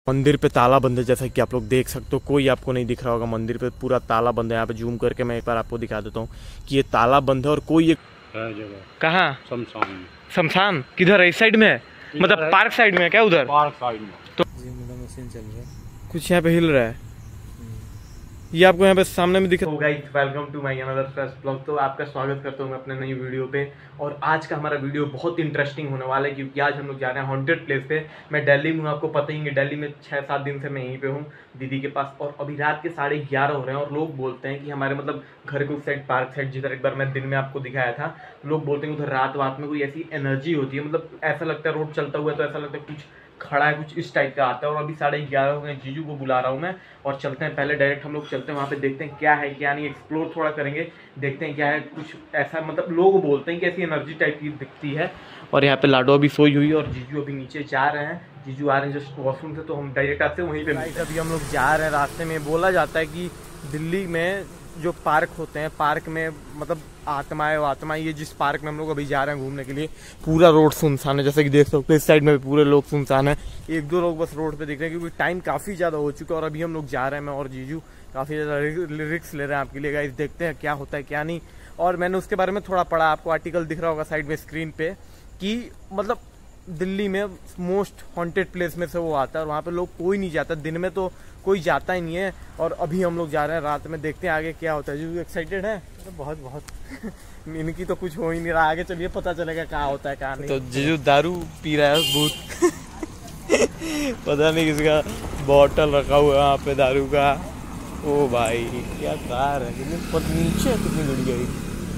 मंदिर पे ताला बंद है, जैसा कि आप लोग देख सकते हो। कोई आपको नहीं दिख रहा होगा, मंदिर पे पूरा ताला बंद है। यहाँ पे जूम करके मैं एक बार आपको दिखा देता हूँ कि ये ताला बंद है और कोई एक जगह कहाँ शमशान शमशान किधर है? इस साइड में है, मतलब पार्क साइड में है क्या? उधर पार्क साइड में तो मशीन चल रहा है, कुछ यहाँ पे हिल रहा है। ये आपको यहाँ पे सामने में दिख रहा है। Guys welcome to my another fresh blog. तो आपका स्वागत करता हूँ मैं अपने नई वीडियो पे। और आज का हमारा वीडियो बहुत इंटरेस्टिंग होने वाला है क्योंकि आज हम लोग जा रहे हैं हॉन्टेड प्लेस पे। मैं दिल्ली में हूँ, आपको पता ही है, दिल्ली में 6-7 दिन से मैं यहीं पे हूँ दीदी के पास। और अभी रात के 11:30 हो रहे हैं और लोग बोलते हैं कि हमारे मतलब घर के उस साइड पार्क साइड जिधर एक बार मैं दिन में आपको दिखाया था, लोग बोलते हैं उधर रात में कोई ऐसी एनर्जी होती है, मतलब ऐसा लगता है रोड चलता हुआ तो ऐसा लगता है कुछ खड़ा है, कुछ इस टाइप का आता है। और अभी 11:30 हो गए, जीजू को बुला रहा हूँ मैं और चलते हैं। पहले डायरेक्ट हम लोग चलते हैं वहाँ पे, देखते हैं क्या है क्या नहीं, एक्सप्लोर थोड़ा करेंगे, देखते हैं क्या है। कुछ ऐसा मतलब लोग बोलते हैं कि ऐसी एनर्जी टाइप की दिखती है। और यहाँ पे लाडो अभी सोई हुई और जीजू अभी नीचे जा रहे हैं। जीजू आ रहे हैं जस्ट वॉशरूम से, तो हम डायरेक्ट आते हैं वहीं पे। अभी हम लोग जा रहे हैं, रास्ते में बोला जाता है कि दिल्ली में जो पार्क होते हैं, पार्क में मतलब आत्माएं, ये जिस पार्क में हम लोग अभी जा रहे हैं घूमने के लिए, पूरा रोड सुनसान है। जैसे कि देख सकते हो इस साइड में भी पूरे लोग सुनसान है, 1-2 लोग बस रोड पे दिख रहे हैं क्योंकि टाइम काफ़ी ज़्यादा हो चुका है। और अभी हम लोग जा रहे हैं, मैं और जीजू काफ़ी ज़्यादा रिस्क ले रहे हैं आपके लिए गाइस। देखते हैं क्या होता है क्या नहीं। और मैंने उसके बारे में थोड़ा पढ़ा, आपको आर्टिकल दिख रहा होगा साइड में स्क्रीन पे, कि मतलब दिल्ली में मोस्ट हॉन्टेड प्लेस में से वो आता है और वहाँ पे लोग कोई नहीं जाता, दिन में तो कोई जाता ही नहीं है। और अभी हम लोग जा रहे हैं रात में, देखते हैं आगे क्या होता है। जो एक्साइटेड है तो बहुत इनकी तो कुछ हो ही नहीं रहा, आगे चलिए पता चलेगा क्या होता है क्या नहीं। तो जीजू दारू पी रहा है बहुत पता नहीं किसका बॉटल रखा हुआ है वहाँ पे दारू का। ओ भाई क्या कार है, नीचे कितनी गड़ी गई।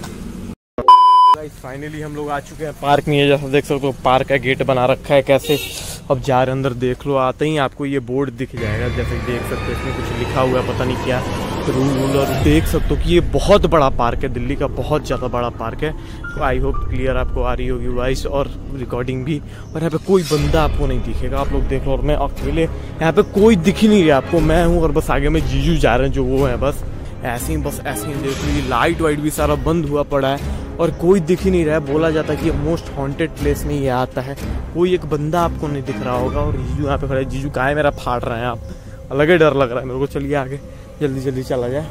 फाइनली हम लोग आ चुके हैं पार्क में। जैसा देख सकते हो पार्क का गेट बना रखा है कैसे। अब जा रहे अंदर, देख लो, आते ही आपको ये बोर्ड दिख जाएगा, जैसे कि देख सकते हो इसमें कुछ लिखा हुआ है, पता नहीं क्या रूल। और देख सकते हो कि ये बहुत बड़ा पार्क है, दिल्ली का बहुत ज़्यादा बड़ा पार्क है। तो आई होप क्लियर आपको आ रही होगी वॉइस और रिकॉर्डिंग भी। और यहाँ पे कोई बंदा आपको नहीं दिखेगा, आप लोग देख लो। और मैं अकेले, यहाँ पे कोई दिख ही नहीं रहा आपको, मैं हूँ और बस आगे में जीजू जा रहे हैं जो वो है। बस ऐसे ही देख लीजिए, लाइट वाइट भी सारा बंद हुआ पड़ा है और कोई दिख ही नहीं रहा है। बोला जाता है कि ये मोस्ट हॉन्टेड प्लेस में ये आता है, कोई एक बंदा आपको नहीं दिख रहा होगा। और जीजू यहाँ पे खड़े, जीजू काय मेरा फाड़ रहे हैं आप, अलग ही डर लग रहा है मेरे को। चलिए आगे जल्दी चला जाए।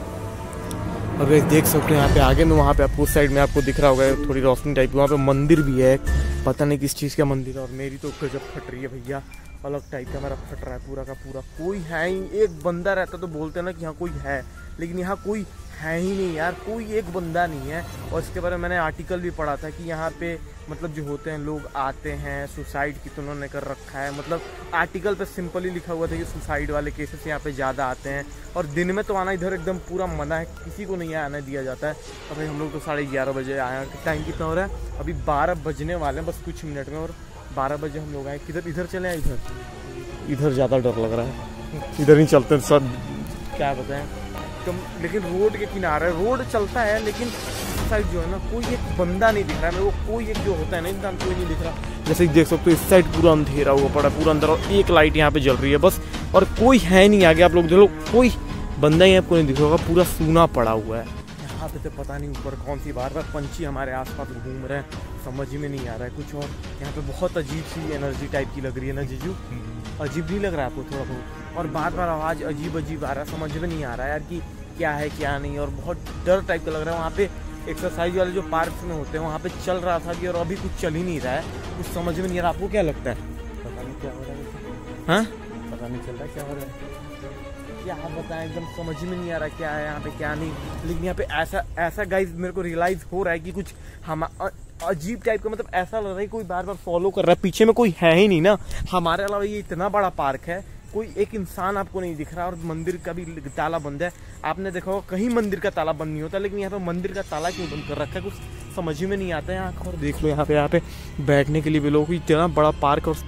और वैसे देख सकते हो यहाँ पे आगे में, वहाँ पे आपको उस साइड में आपको दिख रहा होगा थोड़ी रोशनी टाइप की, वहाँ पे मंदिर भी है, पता नहीं किस चीज़ का मंदिर है। और मेरी तो गजब फट रही है भैया, अलग टाइप का मेरा फट रहा है पूरा का पूरा। कोई है ही, एक बंदा रहता तो बोलते हैं ना कि यहाँ कोई है, लेकिन यहाँ कोई है ही नहीं यार, कोई एक बंदा नहीं है। और इसके बारे में मैंने आर्टिकल भी पढ़ा था कि यहाँ पे मतलब जो होते हैं लोग आते हैं, सुसाइड की तो उन्होंने कर रखा है, मतलब आर्टिकल पे सिंपल ही लिखा हुआ था कि सुसाइड वाले केसेस यहाँ पे ज़्यादा आते हैं। और दिन में तो आना इधर एकदम पूरा मना है, किसी को नहीं आने दिया जाता है। अभी हम लोग तो 11:30 बजे आए हैं, टाइम कितना हो रहा है अभी 12 बजने वाले हैं बस कुछ मिनट में। और 12 बजे हम लोग आए, किधर इधर चले आए, इधर ज़्यादा डर लग रहा है, इधर ही चलते हैं सब, क्या बताएं। लेकिन रोड के किनारे रोड चलता है, लेकिन साइड जो है ना कोई एक बंदा नहीं दिख रहा है मेरे को, कोई एक जो होता है ना इंसान, कोई नहीं दिख रहा। जैसे कि देख सकते हो इस साइड पूरा अंधेरा हुआ पड़ा पूरा अंदर, और एक लाइट यहाँ पे जल रही है बस, और कोई है नहीं आगे। आप लोग देख लो, कोई बंदा ही आपको नहीं दिख रहा होगा, पूरा सूना पड़ा हुआ है। यहाँ पे तो पता नहीं ऊपर कौन सी बार पंछी हमारे आसपास घूम रहे हैं, समझ में नहीं आ रहा है कुछ। और यहाँ पे बहुत अजीब सी एनर्जी टाइप की लग रही है ना जीजू, अजीब नहीं लग रहा है आपको थोड़ा बहुत? और बार आवाज़ अजीब आ रहा है, समझ में नहीं आ रहा है यार कि क्या है क्या नहीं। और बहुत डर टाइप का लग रहा है। वहाँ पे एक्सरसाइज वाले जो पार्क में होते हैं वहाँ पे चल रहा था कि, और अभी कुछ चल ही नहीं रहा है, कुछ समझ में नहीं आ रहा। आपको क्या लगता है? पता नहीं क्या हो रहा है, हाँ पता नहीं चल रहा क्या हो रहा है, क्या बताएं, एकदम समझ में नहीं आ रहा क्या है यहाँ पे क्या नहीं। लेकिन यहाँ पे ऐसा गाइस मेरे को रियलाइज हो रहा है कि कुछ हम अजीब टाइप का, मतलब ऐसा लग रहा है कोई बार फॉलो कर रहा है, पीछे में कोई है ही नहीं ना हमारे अलावा। ये इतना बड़ा पार्क है, कोई एक इंसान आपको नहीं दिख रहा। और मंदिर का भी ताला बंद है, आपने देखा होगा कहीं मंदिर का ताला बंद नहीं होता, लेकिन यहाँ पे मंदिर का ताला क्यों बंद कर रखा है, कुछ समझ में नहीं आता है यहाँ। और देख लो यहाँ पे बैठने के लिए भी लोग, इतना बड़ा पार्क। और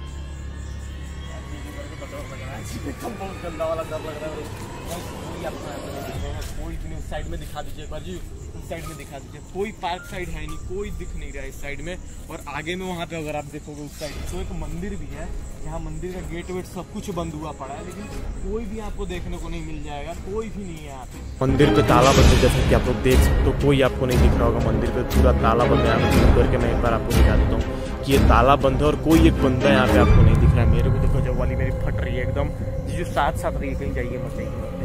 बहुत गंदा वाला डर लग रहा है। कोई भी उस साइड में दिखा दीजिए एक बार जी, उस साइड में दिखा दीजिए, कोई पार्क साइड है नहीं, कोई दिख नहीं रहा है इस साइड में। और आगे में वहाँ पे अगर आप देखोगे उस साइड तो एक मंदिर भी है, यहाँ मंदिर का गेट वेट सब कुछ बंद हुआ पड़ा है, लेकिन कोई भी आपको देखने को नहीं मिल जाएगा, कोई भी नहीं है यहाँ पे। मंदिर पे ताला बंद है, जैसे कि आप लोग देख सकते हो, कोई आपको नहीं दिख रहा होगा, मंदिर पे पूरा ताला बंद है। जूम करके मैं एक बार आपको दिखा देता हूँ। ये ताला बंद है और कोई एक बंदा यहाँ पे आपको नहीं दिख रहा है। मेरे को देखो जब वाली मेरी फट रही है एकदम, जीजू साथ साथ रही है, कहीं जाइए मत, जाइए मत।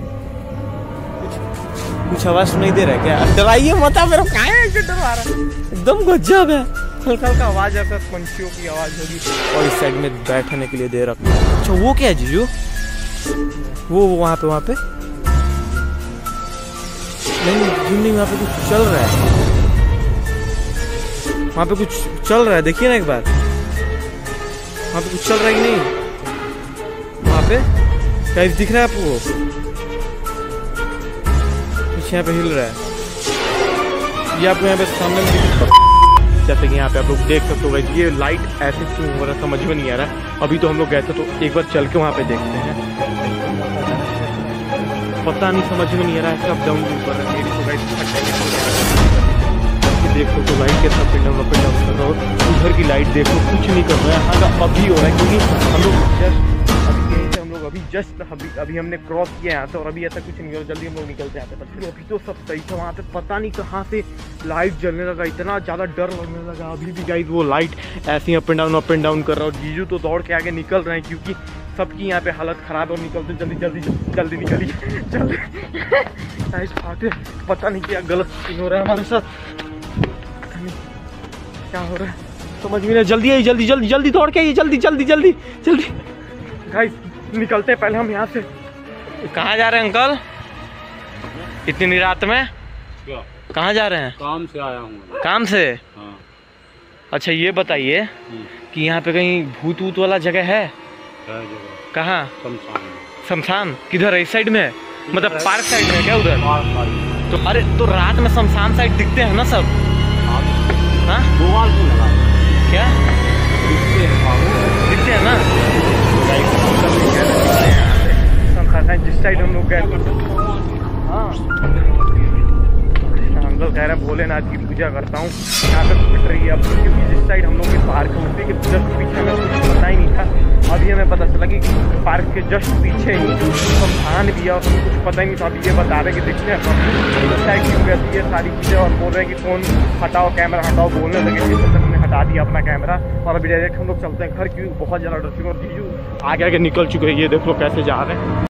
कुछ आवाज सुनाई दे रहा है क्या? डराइए मत, मेरा कहाँ है डरा रहा है, एकदम गजब है। हल्का हल्का आवाज आता है, पंछियों की आवाज होगी। और इस साइड में बैठने के लिए दे रखा है। अच्छा वो क्या है जीजू? वो वहाँ पे नहीं, वहाँ पे कुछ चल रहा है, वहाँ पे कुछ चल रहा है, देखिए ना एक बार, वहाँ पे कुछ चल रहा है कि नहीं? वहाँ पे गाइस दिख रहा है आपको? पीछे यहाँ पे हिल रहा है, ये आपको यहाँ पे सामने में जैसे कि यहाँ पे आप लोग देख सकते हो। ये लाइट ऐसे क्यों हो रहा है समझ में नहीं आ रहा है। अभी तो हम लोग गए थे, तो एक बार चल के वहाँ पे देखते हैं। पता नहीं, समझ में नहीं आ रहा है, सब डाउन कर रहा है। मेरी तो गाइस देख सकते हो लाइट कैसा पिंड डाउन कर रहा हो। उधर की लाइट देखो, कुछ नहीं कर रहा है। यहाँ का अभी हो रहा है क्योंकि हम लोग अभी जस्ट अभी हमने क्रॉस किया यहाँ से, और अभी ऐसा कुछ नहीं हो। जल्दी हम लोग निकलते हैं। पर अभी तो सब सही था। वहाँ पे पता नहीं कहाँ से लाइट जलने लगा, इतना ज़्यादा डर लगने लगा। अभी भी गाइस वो लाइट ऐसे ही अप एंड डाउन कर रहा है। और जीजू तो दौड़ के आगे निकल रहे हैं क्योंकि सबकी यहाँ पे हालत खराब है। और निकलते जल्दी निकलिए जल्दी। पता नहीं क्या गलत सीन हो रहा है हमारे साथ, क्या हो रहा है समझ में नहीं। जल्दी आइए, जल्दी दौड़ के आइए, जल्दी गाइस निकलते हैं पहले हम यहाँ से। कहाँ जा रहे हैं अंकल इतनी रात में? कहाँ जा रहे हैं? काम से आया हूँ। काम से? हाँ। अच्छा ये बताइए कि यहाँ पे कहीं भूत वाला जगह है? कहाँ? शमशान किधर है? इस साइड में, मतलब पार्क साइड में क्या उधर? तो अरे तो रात में शमशान साइड दिखते हैं ना सब? हाँ क्या दिखते हैं ना? जिस साइड हम लोग गए, हाँ अंकल कह रहे हैं भोलेनाथ की पूजा करता हूँ, यहाँ पे फिट रही है अब, क्योंकि जिस साइड हम लोग के पार्क उसी के जस्ट पीछे में कुछ पता ही नहीं था। अभी हमें पता चला कि पार्क के जस्ट पीछे ही शमशान भी है और हमें कुछ पता ही नहीं था। अभी ये बता रहे कि दिखते हैं साइड क्यों रहती है सारी चीज़ें, और बोल रहे हैं कि फ़ोन हटाओ, कैमरा हटाओ, बोलने लगे। जिस तक हमने हटा दिया अपना कैमरा और अभी डायरेक्ट हम लोग चलते हैं घर, क्योंकि बहुत ज़्यादा डर चुके हैं। और जीजू आगे निकल चुके हैं, ये देख लो कैसे जा रहे हैं।